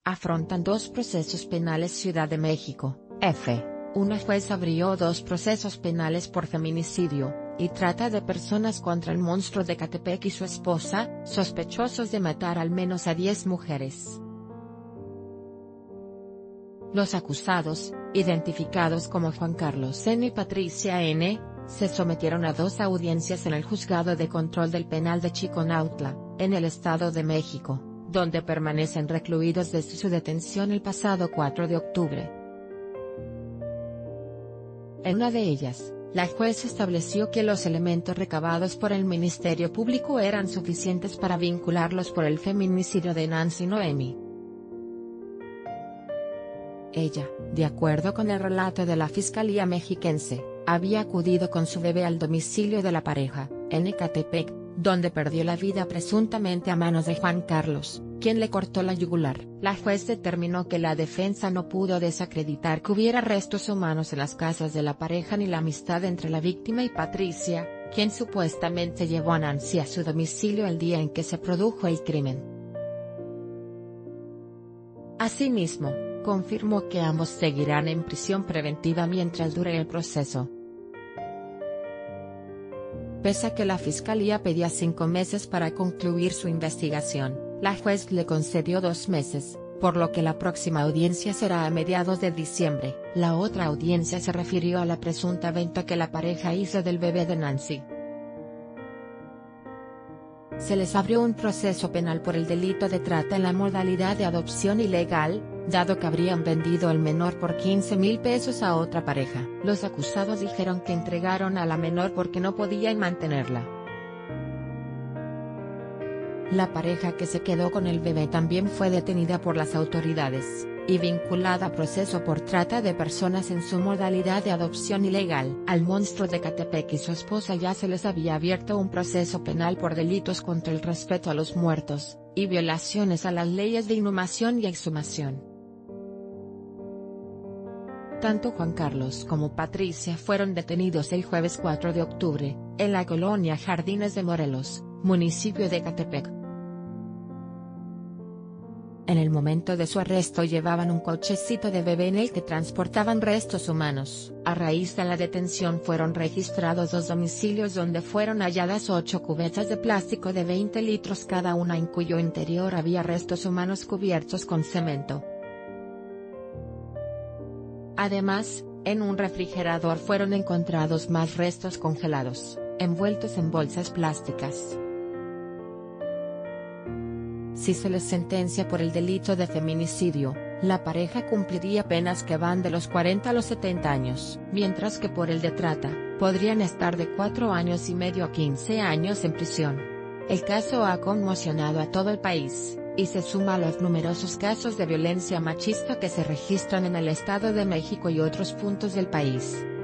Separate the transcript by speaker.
Speaker 1: Afrontan 2 procesos penales. Ciudad de México, F. Una juez abrió 2 procesos penales por feminicidio y trata de personas contra el monstruo de Ecatepec y su esposa, sospechosos de matar al menos a 10 mujeres. Los acusados, identificados como Juan Carlos N. y Patricia N., se sometieron a 2 audiencias en el Juzgado de Control del Penal de Chiconautla, en el Estado de México, donde permanecen recluidos desde su detención el pasado 4 de octubre. En una de ellas, la juez estableció que los elementos recabados por el Ministerio Público eran suficientes para vincularlos por el feminicidio de Nancy Noemi. Ella, de acuerdo con el relato de la Fiscalía mexiquense, había acudido con su bebé al domicilio de la pareja, en Ecatepec, donde perdió la vida presuntamente a manos de Juan Carlos, quien le cortó la yugular. La juez determinó que la defensa no pudo desacreditar que hubiera restos humanos en las casas de la pareja ni la amistad entre la víctima y Patricia, quien supuestamente llevó a Nancy a su domicilio el día en que se produjo el crimen. Asimismo, confirmó que ambos seguirán en prisión preventiva mientras dure el proceso. Pese a que la Fiscalía pedía 5 meses para concluir su investigación, la juez le concedió 2 meses, por lo que la próxima audiencia será a mediados de diciembre. La otra audiencia se refirió a la presunta venta que la pareja hizo del bebé de Nancy. Se les abrió un proceso penal por el delito de trata en la modalidad de adopción ilegal, dado que habrían vendido al menor por 15,000 pesos a otra pareja. Los acusados dijeron que entregaron a la menor porque no podían mantenerla. La pareja que se quedó con el bebé también fue detenida por las autoridades, y vinculada a proceso por trata de personas en su modalidad de adopción ilegal. Al monstruo de Ecatepec y su esposa ya se les había abierto un proceso penal por delitos contra el respeto a los muertos, y violaciones a las leyes de inhumación y exhumación. Tanto Juan Carlos como Patricia fueron detenidos el jueves 4 de octubre, en la colonia Jardines de Morelos, municipio de Ecatepec. En el momento de su arresto llevaban un cochecito de bebé en el que transportaban restos humanos. A raíz de la detención fueron registrados 2 domicilios donde fueron halladas 8 cubetas de plástico de 20 litros cada una en cuyo interior había restos humanos cubiertos con cemento. Además, en un refrigerador fueron encontrados más restos congelados, envueltos en bolsas plásticas. Si se les sentencia por el delito de feminicidio, la pareja cumpliría penas que van de los 40 a los 70 años, mientras que por el de trata, podrían estar de 4 años y medio a 15 años en prisión. El caso ha conmocionado a todo el país, y se suma a los numerosos casos de violencia machista que se registran en el Estado de México y otros puntos del país.